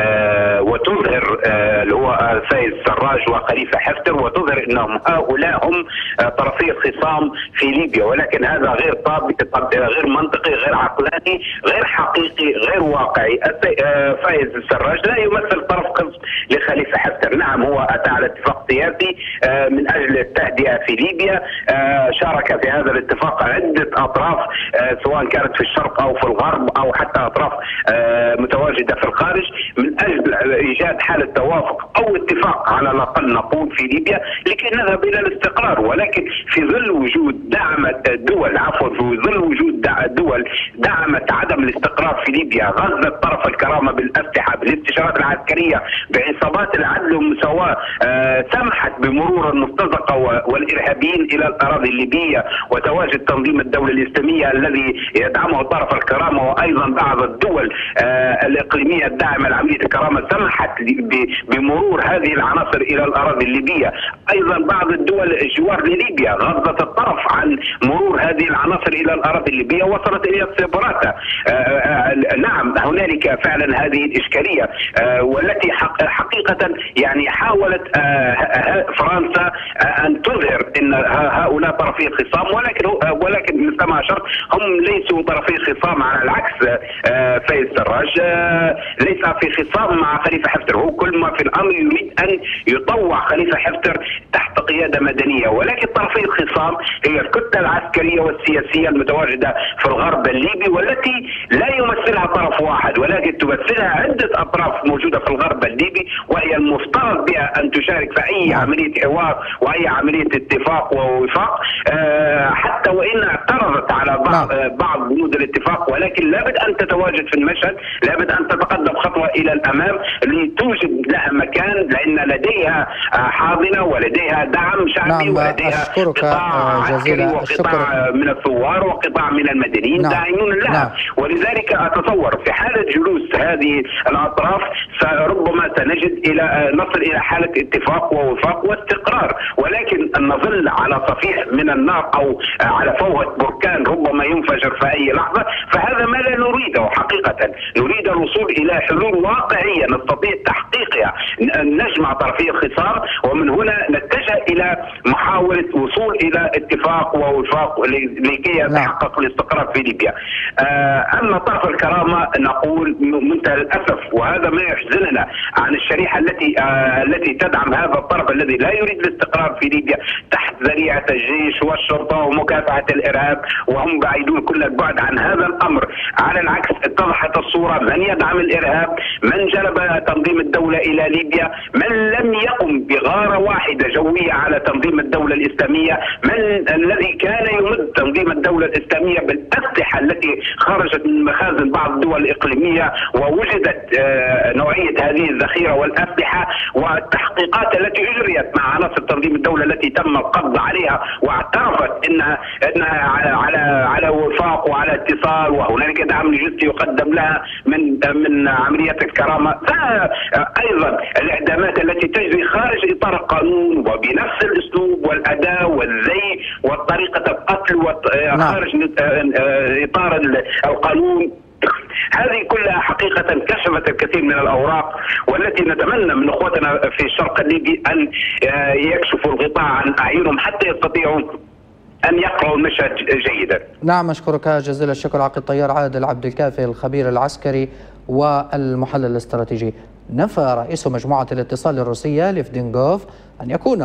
وتظهر اللي هو فايز سراج وخليفة حفتر، وتظهر أنهم هؤلاء هم طرفي الخصام في ليبيا، ولكن هذا غير غير منطقي، غير عقلاني، غير حقيقي، غير واقعي. فايز سراج لا يمثل طرف خصم لخليفة حفتر. نعم، هو أتى على اتفاق سياسي من أجل التهدئة في ليبيا، شارك في هذا الاتفاق عدة أطراف سواء كانت في الشرق أو في الغرب أو حتى أطراف متواجدة في الخارج، من أجل إيجاد حالة توافق أو اتفاق على الأقل نقول في ليبيا لكي نذهب إلى الاستقرار. ولكن في ظل وجود في ظل وجود دول دعمت عدم الاستقرار في ليبيا، غزت طرف الكرامة بالأسلحة، بالاستشارات العسكرية، بعصابات العدل والمساواة، سمحت بمرور المرتزقة والإرهابيين إلى الأراضي الليبية، وتواجد تنظيم الدولة الإسلامية الذي يدعمه طرف الكرامة، وأيضا بعض الدول الإقليمية الداعمة لعملية الكرامة سمحت بمرور هذه العناصر إلى الأراضي الليبية. أيضا بعض الدول الجوار لليبيا غضت الطرف عن مرور هذه العناصر إلى الأراضي الليبية، وصلت إلى سيبراتة. نعم، هنالك فعلا هذه الإشكالية والتي حقيقة يعني حاولت فرنسا أن تظهر أن هؤلاء طرفي الخصام، ولكن مثل ما أشرت هم ليسوا طرفي خصام. على العكس، فايز سراج ليس في خصام مع خليفة حفتر، هو كل ما في الأمر يريد أن يطوع خليفة حفتر تحت قيادة مدنية، ولكن طرفي الخصام هي الكتلة العسكرية والسياسية المتواجدة في الغرب الليبي، والتي لا يمثلها طرف واحد ولكن تمثلها عدة أطراف موجودة في الغرب الليبي، وهي المفترض بها أن تشارك في أي عملية حوار وأي عملية اتفاق ووفاق، حتى وإن اعترضت على بعض بنود الاتفاق، ولكن لابد أن تتواجد في المشهد، لابد أن تتقدم خطوة إلى الأمام لتوجد لها مكان، لأن لديها حاضنة ولديها دعم شعبي ولديها قطاع عسكري وقطاع من الثوار وقطاع من المدنيين داعمون لها. ولذلك أتصور في حالة جلوس هذه الأطراف ربما نصل إلى حالة اتفاق ووفاق واستقرار، ولكن أن نظل على صفيح من النار أو على فوهة بركان ربما ينفجر في أي لحظة، فهذا ما لا نريده حقيقة. نريد الوصول إلى حلول واقعية نستطيع تحقيقها، نجمع طرفي الخصام، ومن هنا نتجه إلى محاولة وصول إلى اتفاق ووفاق لكي يتحقق الاستقرار في ليبيا. أما طرف الكرامة نقول منتهى الأسف، وهذا ما يحزننا عن الشريحة التي تدعم هذا الطرف الذي لا يريد الاستقرار في ليبيا تحت ذريعة الجيش والشرطة ومكافحة الإرهاب، وهم بعيدون كل البعد عن هذا الأمر. على العكس، اتضحت الصورة: من يدعم الإرهاب، من جلب تنظيم الدولة إلى ليبيا، من لم يقم بغارة واحدة جوية على تنظيم الدولة الإسلامية، من الذي كان يمد تنظيم الدولة الإسلامية بالأسلحة التي خرجت من مخازن بعض الدول الإقليمية، ووجدت نوعية هذه الذخيرة والأسلحة، والتحقيقات التي أجريت مع عناصر تنظيم الدولة التي تم القبض عليها واعترفت انها على وفاق وعلى اتصال، وهنالك دعم لوجستي يقدم لها من عمليات الكرامة. ايضا الاعدامات التي تجري خارج اطار القانون وبنفس الاسلوب والاداء والزي وطريقة القتل خارج اطار القانون، هذه كلها حقيقة كشفت الكثير من الأوراق، والتي نتمنى من أخوتنا في الشرق الليبي أن يكشفوا الغطاء عن أعينهم حتى يستطيعوا أن يقرأوا المشهد جيدا. نعم، أشكرك جزيل الشكر عقيد طيار عادل عبد الكافي، الخبير العسكري والمحلل الاستراتيجي. نفى رئيس مجموعة الاتصال الروسية ليفدينغوف أن يكون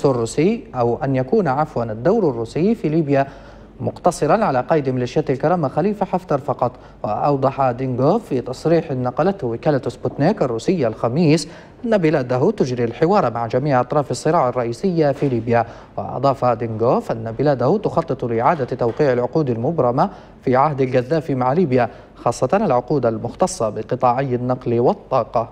الدور الروسي في ليبيا مقتصرا على قيد ميليشيات الكرامة خليفة حفتر فقط. وأوضح دينغوف في تصريح نقلته وكالة سبوتنيك الروسية الخميس أن بلاده تجري الحوار مع جميع أطراف الصراع الرئيسية في ليبيا. وأضاف دينغوف أن بلاده تخطط لإعادة توقيع العقود المبرمة في عهد القذافي مع ليبيا، خاصة العقود المختصة بقطاعي النقل والطاقة.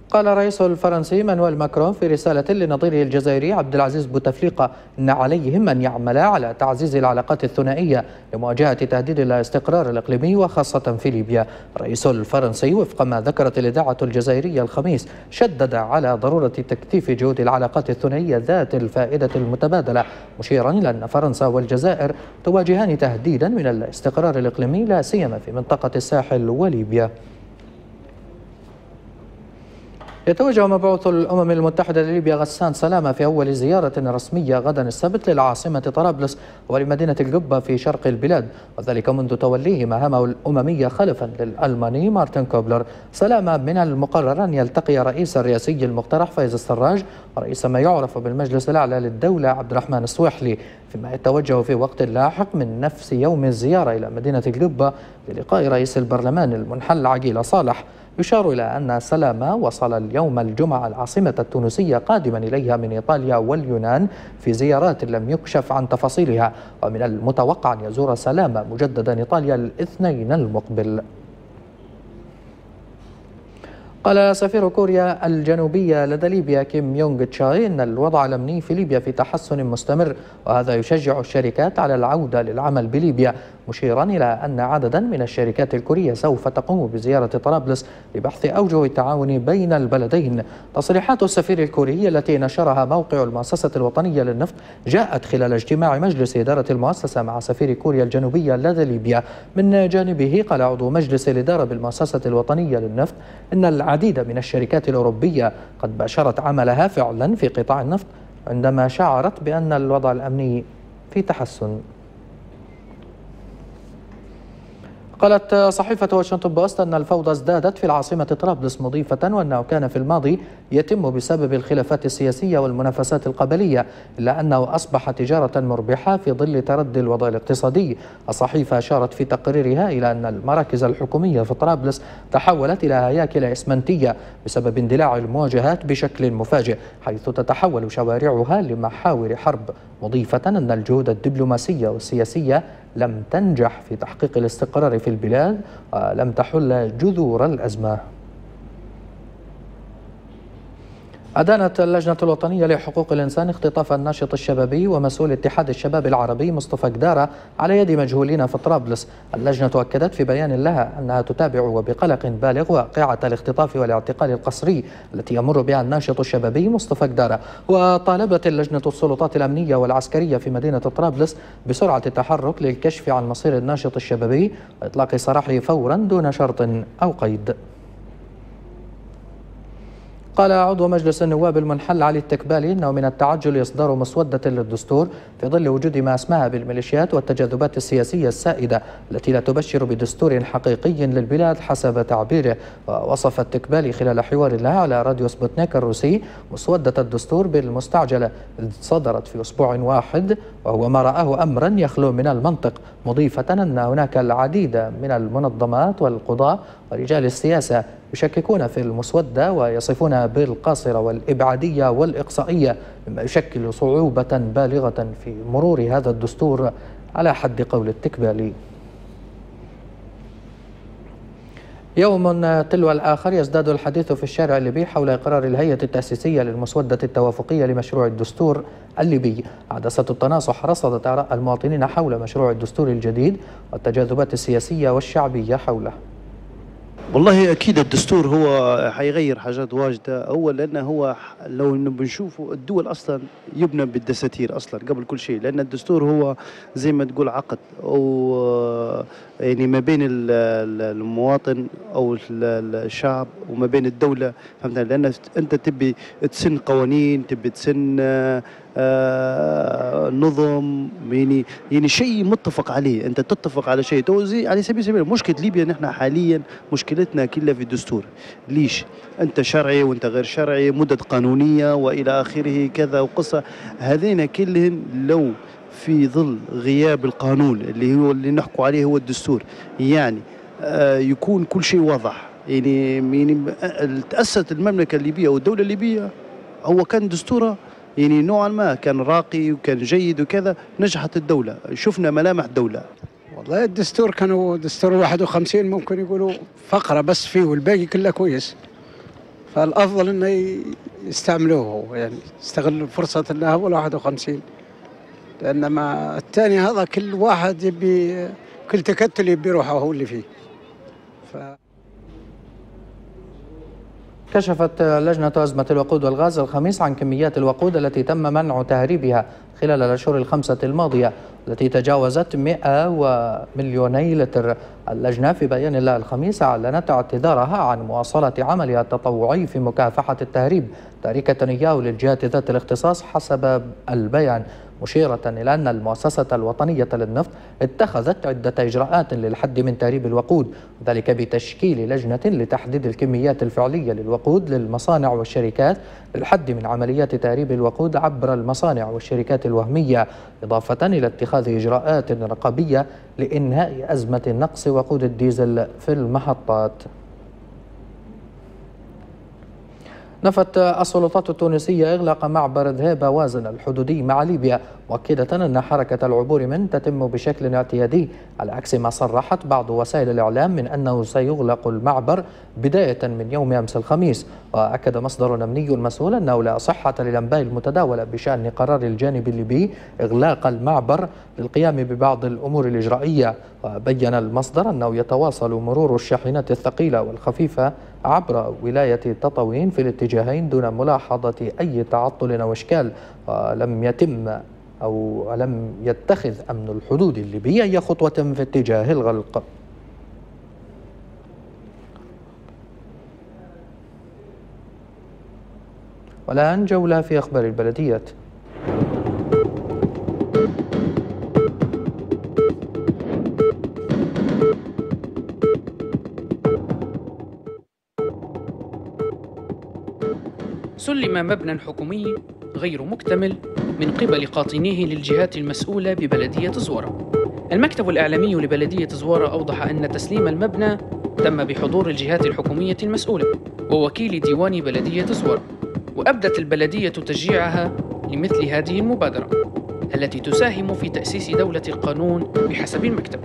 قال الرئيس الفرنسي مانويل ماكرون في رسالة لنظيره الجزائري عبد العزيز بوتفليقة أن عليهم أن يعملا على تعزيز العلاقات الثنائية لمواجهة تهديد الاستقرار الإقليمي وخاصة في ليبيا. الرئيس الفرنسي وفق ما ذكرت الإذاعة الجزائرية الخميس شدد على ضرورة تكثيف جهود العلاقات الثنائية ذات الفائدة المتبادلة، مشيرا إلى أن فرنسا والجزائر تواجهان تهديدا من الاستقرار الإقليمي لا سيما في منطقة الساحل وليبيا. يتوجه مبعوث الأمم المتحدة لليبيا غسان سلامة في أول زيارة رسمية غدا السبت للعاصمة طرابلس ولمدينة الجبة في شرق البلاد، وذلك منذ توليه مهامه الأممية خلفا للألماني مارتن كوبلر. سلامة من المقرر أن يلتقي رئيس الرئاسي المقترح فايز السراج ورئيس ما يعرف بالمجلس الأعلى للدولة عبد الرحمن السويحلي، فيما يتوجه في وقت لاحق من نفس يوم الزيارة إلى مدينة الجبة للقاء رئيس البرلمان المنحل عقيل صالح. يشار إلى أن سلامة وصل اليوم الجمعة العاصمة التونسية قادما إليها من إيطاليا واليونان في زيارات لم يكشف عن تفاصيلها، ومن المتوقع أن يزور سلامة مجددا إيطاليا الاثنين المقبل. قال سفير كوريا الجنوبية لدى ليبيا كيم يونغ تشاي إن الوضع الأمني في ليبيا في تحسن مستمر، وهذا يشجع الشركات على العودة للعمل بليبيا، مشيرا إلى أن عددا من الشركات الكورية سوف تقوم بزيارة طرابلس لبحث أوجه التعاون بين البلدين. تصريحات السفير الكوري التي نشرها موقع المؤسسة الوطنية للنفط جاءت خلال اجتماع مجلس إدارة المؤسسة مع سفير كوريا الجنوبية لدى ليبيا. من جانبه قال عضو مجلس الإدارة بالمؤسسة الوطنية للنفط إن العديد من الشركات الأوروبية قد باشرت عملها فعلا في قطاع النفط عندما شعرت بأن الوضع الأمني في تحسن. قالت صحيفة واشنطن بوست أن الفوضى ازدادت في العاصمة طرابلس، مضيفة وأنه كان في الماضي يتم بسبب الخلافات السياسية والمنافسات القبلية، إلا أنه أصبح تجارة مربحة في ظل تردي الوضع الاقتصادي. الصحيفة أشارت في تقريرها إلى أن المراكز الحكومية في طرابلس تحولت إلى هياكل إسمنتية بسبب اندلاع المواجهات بشكل مفاجئ، حيث تتحول شوارعها لمحاور حرب، مضيفة أن الجهود الدبلوماسية والسياسية لم تنجح في تحقيق الاستقرار في البلاد ولم تحل جذور الأزمة. أدانت اللجنة الوطنية لحقوق الإنسان اختطاف الناشط الشبابي ومسؤول اتحاد الشباب العربي مصطفى قدارة على يد مجهولين في طرابلس. اللجنة أكدت في بيان لها أنها تتابع وبقلق بالغ واقعة الاختطاف والاعتقال القسري التي يمر بها الناشط الشبابي مصطفى قدارة، وطالبت اللجنة السلطات الأمنية والعسكرية في مدينة طرابلس بسرعة التحرك للكشف عن مصير الناشط الشبابي وإطلاق سراحه فورا دون شرط أو قيد. قال عضو مجلس النواب المنحل علي التكبالي إنه من التعجل إصدار مسودة للدستور في ظل وجود ما اسمها بالميليشيات والتجاذبات السياسية السائدة التي لا تبشر بدستور حقيقي للبلاد حسب تعبيره. ووصف التكبالي خلال حوار له على راديو سبوتنيك الروسي مسودة الدستور بالمستعجلة صدرت في أسبوع واحد، وهو ما رآه أمرا يخلو من المنطق، مضيفة أن هناك العديد من المنظمات والقضاء ورجال السياسة يشككون في المسودة ويصفونها بالقاصرة والإبعادية والإقصائية، مما يشكل صعوبة بالغة في مرور هذا الدستور على حد قول التكبالي. يوم تلو الآخر يزداد الحديث في الشارع الليبي حول إقرار الهيئة التأسيسية للمسودة التوافقية لمشروع الدستور الليبي. عدسة التناصح رصدت آراء المواطنين حول مشروع الدستور الجديد والتجاذبات السياسية والشعبية حوله. والله أكيد الدستور هو حيغير حاجات واجدة. أول لأنه هو لو بنشوفه الدول أصلا يبنى بالدساتير أصلا قبل كل شيء، لأن الدستور هو زي ما تقول عقد أو يعني ما بين المواطن أو الشعب وما بين الدولة، فهمت؟ لأن أنت تبي تسن قوانين، تبي تسن نظم، يعني شيء متفق عليه، انت تتفق على شيء توزي على سبيل المثال. مشكله ليبيا نحن حاليا مشكلتنا كلها في الدستور. ليش؟ انت شرعي وانت غير شرعي، مدد قانونيه والى اخره كذا وقصه، هذين كلهم لو في ظل غياب القانون اللي هو اللي نحكوا عليه هو الدستور، يعني يكون كل شيء واضح. يعني تأسست المملكه الليبيه والدوله الليبيه هو كان دستورها يعني نوعا ما كان راقي وكان جيد وكذا، نجحت الدولة، شفنا ملامح دولة. والله الدستور كانوا دستور 51 ممكن يقولوا فقرة بس فيه والباقي كله كويس، فالأفضل إنه يستعملوه، يعني يستغلوا فرصة إنها أول 51. لأنما الثاني هذا كل واحد يبي، كل تكتل يبي روحه هو اللي فيه. كشفت لجنة أزمة الوقود والغاز الخميس عن كميات الوقود التي تم منع تهريبها خلال الأشهر الخمسة الماضية التي تجاوزت 100 مليوني لتر. اللجنة في بيان لها الخميس أعلنت اعتذارها عن مواصلة عملها التطوعي في مكافحة التهريب، تاركة إياه للجهات ذات الاختصاص حسب البيان، مشيرة إلى أن المؤسسة الوطنية للنفط اتخذت عدة إجراءات للحد من تهريب الوقود، ذلك بتشكيل لجنة لتحديد الكميات الفعلية للوقود للمصانع والشركات للحد من عمليات تهريب الوقود عبر المصانع والشركات الوهمية، إضافة إلى اتخاذ إجراءات رقابية لإنهاء أزمة نقص وقود الديزل في المحطات. نفت السلطات التونسية إغلاق معبر ذهيبة وازن الحدودي مع ليبيا، مؤكدة أن حركة العبور منه تتم بشكل اعتيادي، على عكس ما صرحت بعض وسائل الإعلام من أنه سيغلق المعبر بداية من يوم أمس الخميس. وأكد مصدر أمني مسؤول أنه لا صحة للأنباء المتداولة بشأن قرار الجانب الليبي إغلاق المعبر للقيام ببعض الأمور الإجرائية. وبين المصدر أنه يتواصل مرور الشاحنات الثقيلة والخفيفة عبر ولاية تطاوين في الاتجاهين دون ملاحظة أي تعطل أو إشكال، ولم يتخذ أمن الحدود الليبي أي خطوة في اتجاه الغلق. والآن جولة في أخبار البلديات. سلم مبنى حكومي غير مكتمل من قبل قاطنيه للجهات المسؤولة ببلدية زوارة. المكتب الإعلامي لبلدية زوارة أوضح أن تسليم المبنى تم بحضور الجهات الحكومية المسؤولة ووكيل ديوان بلدية زوارة، وأبدت البلدية تشجيعها لمثل هذه المبادرة التي تساهم في تأسيس دولة القانون بحسب المكتب.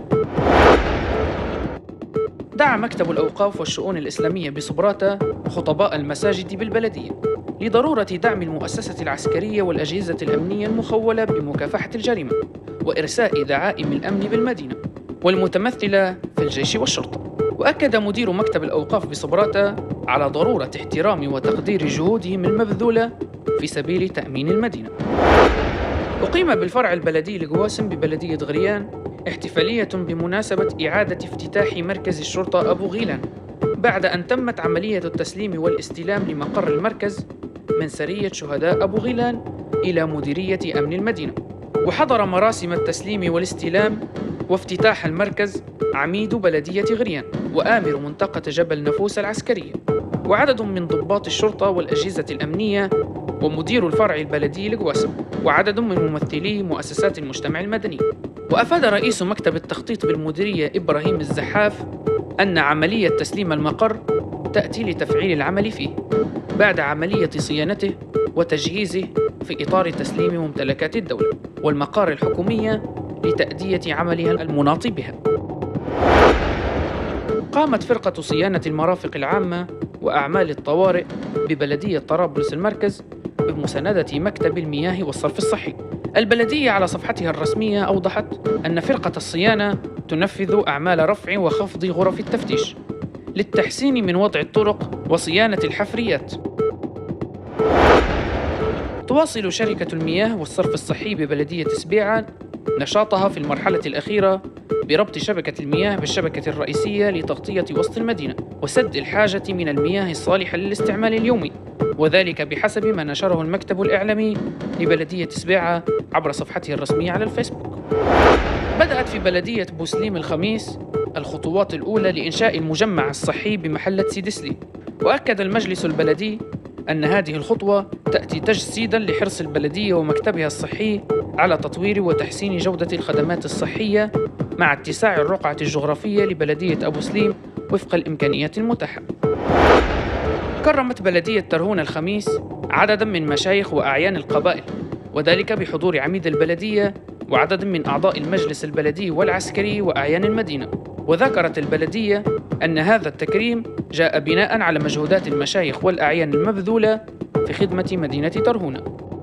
دعا مكتب الأوقاف والشؤون الإسلامية بصبراتة خطباء المساجد بالبلدية لضرورة دعم المؤسسة العسكرية والأجهزة الأمنية المخولة بمكافحة الجريمة وإرساء دعائم الأمن بالمدينة والمتمثلة في الجيش والشرطة. وأكد مدير مكتب الأوقاف بصبراتة على ضرورة احترام وتقدير جهودهم المبذولة في سبيل تأمين المدينة. أقيم بالفرع البلدي لقواسم ببلدية غريان احتفالية بمناسبة إعادة افتتاح مركز الشرطة أبو غيلان بعد أن تمت عملية التسليم والاستلام لمقر المركز من سرية شهداء أبو غيلان إلى مديرية أمن المدينة. وحضر مراسم التسليم والاستلام وافتتاح المركز عميد بلدية غريان وآمر منطقة جبل نفوس العسكرية وعدد من ضباط الشرطة والأجهزة الأمنية ومدير الفرع البلدي لقواسم وعدد من ممثلي مؤسسات المجتمع المدني. وأفاد رئيس مكتب التخطيط بالمديرية إبراهيم الزحاف أن عملية تسليم المقر تأتي لتفعيل العمل فيه بعد عملية صيانته وتجهيزه في إطار تسليم ممتلكات الدولة والمقار الحكومية لتأدية عملها المناط بها. قامت فرقة صيانة المرافق العامة وأعمال الطوارئ ببلدية طرابلس المركز بمساندة مكتب المياه والصرف الصحي. البلدية على صفحتها الرسمية أوضحت أن فرقة الصيانة تنفذ أعمال رفع وخفض غرف التفتيش للتحسين من وضع الطرق وصيانة الحفريات. تواصل شركة المياه والصرف الصحي ببلدية سبيعة نشاطها في المرحلة الأخيرة بربط شبكة المياه بالشبكة الرئيسية لتغطية وسط المدينة وسد الحاجة من المياه الصالحة للاستعمال اليومي، وذلك بحسب ما نشره المكتب الإعلامي لبلدية سبيعة عبر صفحته الرسمية على الفيسبوك. بدأت في بلدية بوسليم الخميس الخطوات الأولى لإنشاء المجمع الصحي بمحلة سيدسلي، وأكد المجلس البلدي أن هذه الخطوة تأتي تجسيداً لحرص البلدية ومكتبها الصحي على تطوير وتحسين جودة الخدمات الصحية مع اتساع الرقعة الجغرافية لبلدية أبو سليم وفق الإمكانيات المتاحة. كرمت بلدية ترهون الخميس عدداً من مشايخ وأعيان القبائل، وذلك بحضور عميد البلدية وعدد من أعضاء المجلس البلدي والعسكري وأعيان المدينة، وذكرت البلدية أن هذا التكريم جاء بناء على مجهودات المشايخ والأعيان المبذولة في خدمة مدينة ترهونة.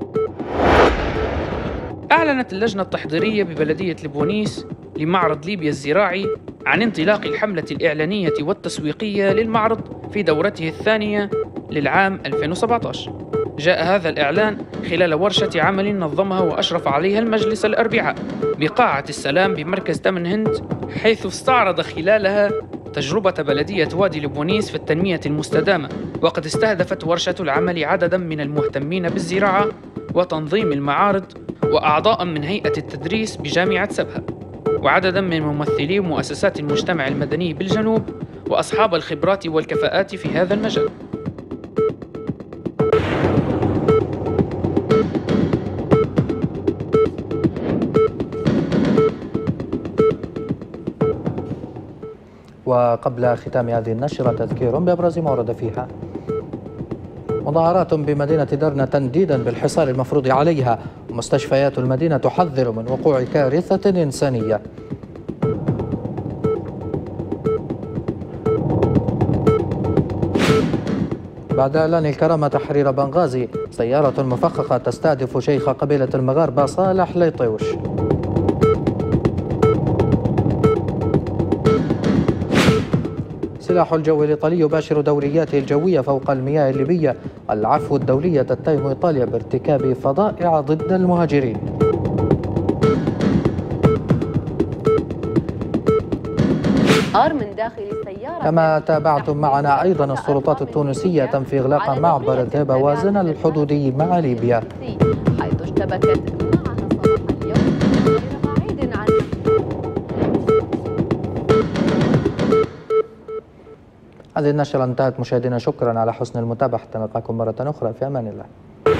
أعلنت اللجنة التحضيرية ببلدية لبونيس لمعرض ليبيا الزراعي عن انطلاق الحملة الإعلانية والتسويقية للمعرض في دورته الثانية للعام 2017. جاء هذا الإعلان خلال ورشة عمل نظمها وأشرف عليها المجلس الأربعاء بقاعة السلام بمركز تمن هند، حيث استعرض خلالها تجربة بلدية وادي لبونيس في التنمية المستدامة، وقد استهدفت ورشة العمل عدداً من المهتمين بالزراعة وتنظيم المعارض وأعضاء من هيئة التدريس بجامعة سبها، وعدداً من ممثلي مؤسسات المجتمع المدني بالجنوب وأصحاب الخبرات والكفاءات في هذا المجال. وقبل ختام هذه النشرة تذكير بأبرز ما ورد فيها. مظاهرات بمدينة درنا تنديدا بالحصار المفروض عليها، ومستشفيات المدينة تحذر من وقوع كارثة إنسانية. بعد إعلان الكرامة تحرير بنغازي، سيارة مفخخة تستهدف شيخ قبيلة المغاربة صالح ليطيوش. سلاح الجو الإيطالي يباشر دورياته الجوية فوق المياه الليبية. العفو الدولية تتهم إيطاليا بارتكاب فظائع ضد المهاجرين. من داخل السيارة. كما تابعتم معنا أيضا السلطات التونسية تنفي إغلاق معبر ذهب وازن الحدودي مع ليبيا، حيث اشتبكت معها صباح اليوم غير بعيد عن. هذه النشرة انتهت مشاهدينا، شكرا على حسن المتابعة، نلقاكم مرة أخرى في أمان الله.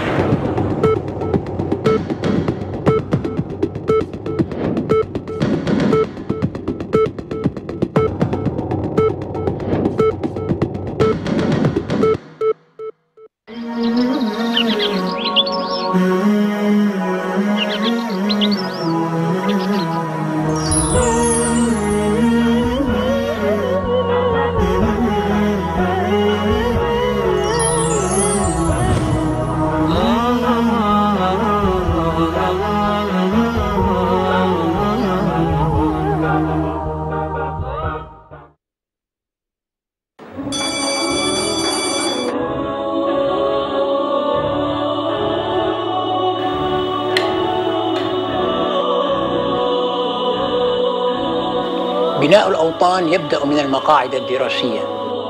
بناء الأوطان يبدأ من المقاعد الدراسية،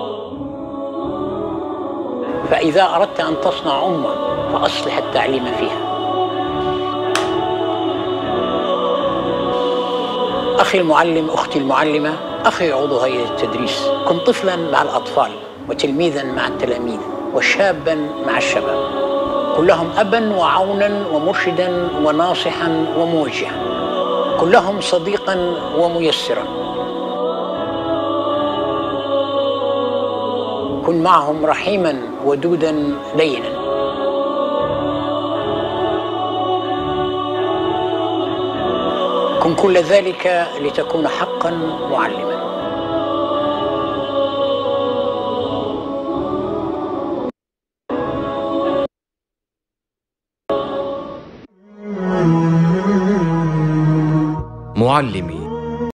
فإذا أردت أن تصنع أمة فأصلح التعليم فيها. أخي المعلم، أختي المعلمة، أخي عضو هيئة التدريس، كن طفلا مع الأطفال وتلميذا مع التلاميذ وشابا مع الشباب، كلهم أبا وعونا ومرشدا وناصحا وموجها، كلهم صديقا وميسرا. كن معهم رحيما ودودا لينا. كن كل ذلك لتكون حقا معلما. معلمي